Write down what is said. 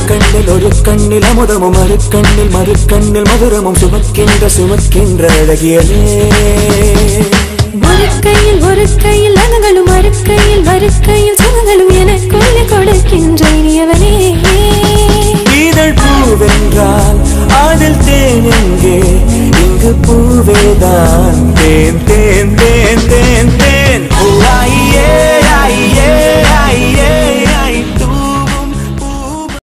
ஒரு கண்ணில் அமுதமும் மறு கண்ணில் மதுரமும் சுமக்கின்ற அழகியலே ஒரு கையில் அகங்களும் மறு கையில் சுகங்களும் எனக்குள்ளே கொடுக்கின்ற இனியவனே இதழ் பூவென்றால் அதில் தேன் எங்கே இங்கு பூவேதான் தேன் தேன் தேன் தேன் தேன்